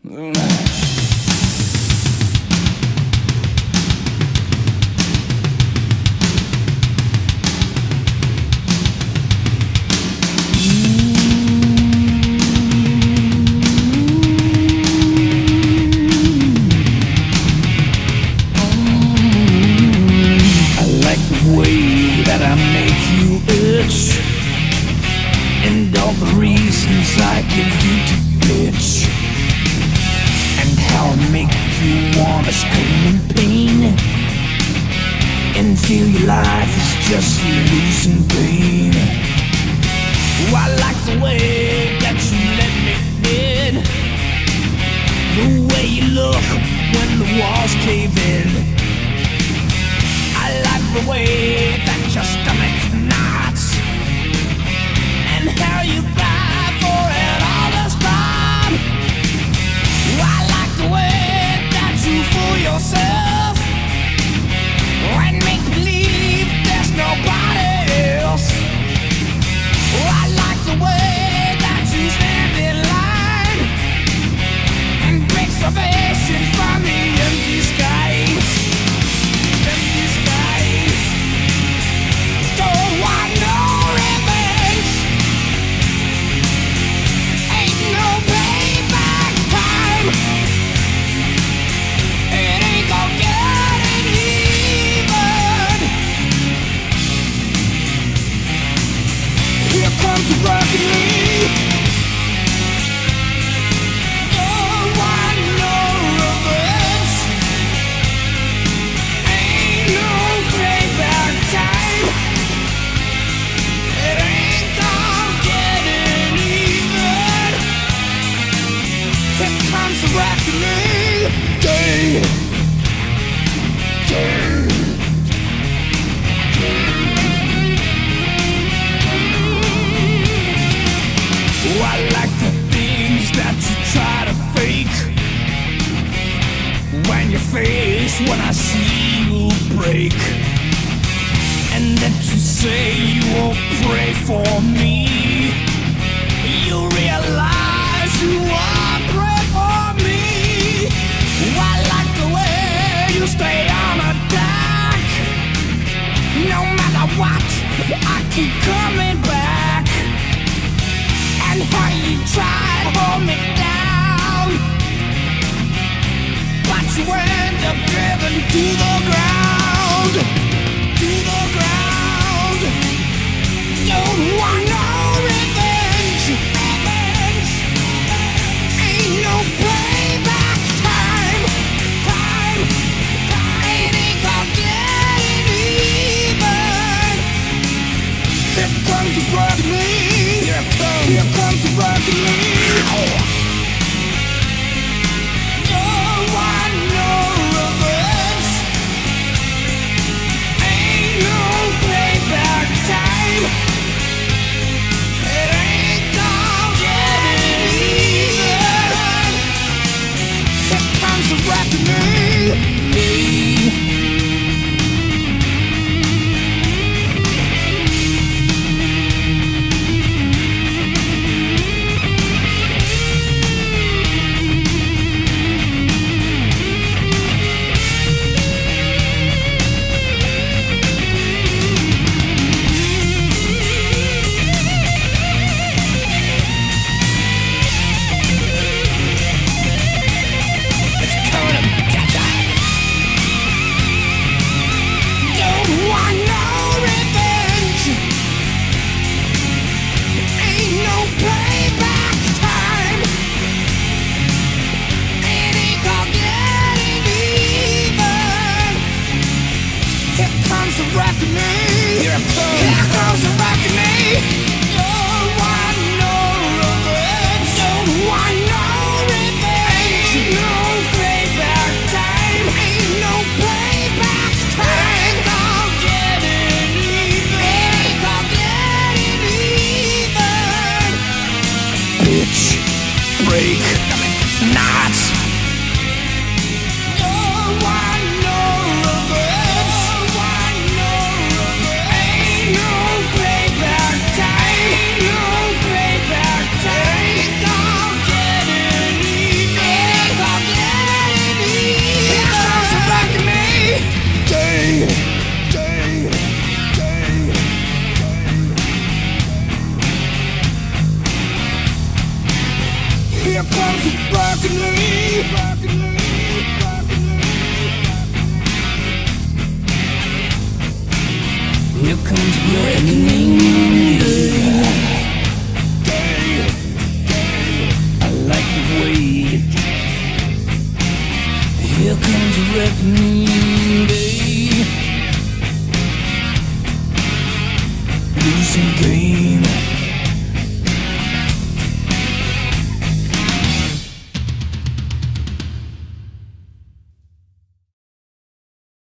And all the reasons I give you to bitch, and how I make you wanna scream in pain and feel your life is just losing pain. Oh, I like the way that you let me in, the way you look when the walls cave in. I like the way that your stomach knots, and how you cry for it all this time. I like the way that you fool yourself and make believe there's nobody else. I like the way that you stand in line and break salvation from the empty skies. Empty skies. Don't want no revenge. Ain't no payback time. It ain't gonna get any even. Here comes the rockin' me. Don't want no revenge. Ain't no payback time. It ain't gonna get any even. Here comes the rockin' me. Oh, I like the things that you try to fake when your face, when I see you break, and that you say you will pray for me. You realize you won't pray for me. Oh, I like the way you stay on attack. No matter what, I keep coming back. And how you try to hold me down, but you end up driven to the ground. To the ground. Don't want no revenge. Revenge. Ain't no payback time. Time. It ain't gonna get even. Here comes the rockin' me. Here comes the rockin' me. Don't want no revenge. Ain't no payback time. It ain't gonna get even. Here comes the rockin' me. Break knots. Don't want no revenge. Don't want no revenge. Ain't no payback time. Ain't no payback time. Ain't gonna get any even. Here comes the reckoning. Here comes reckoning. I like the way. Here comes reckoning day. Losing game.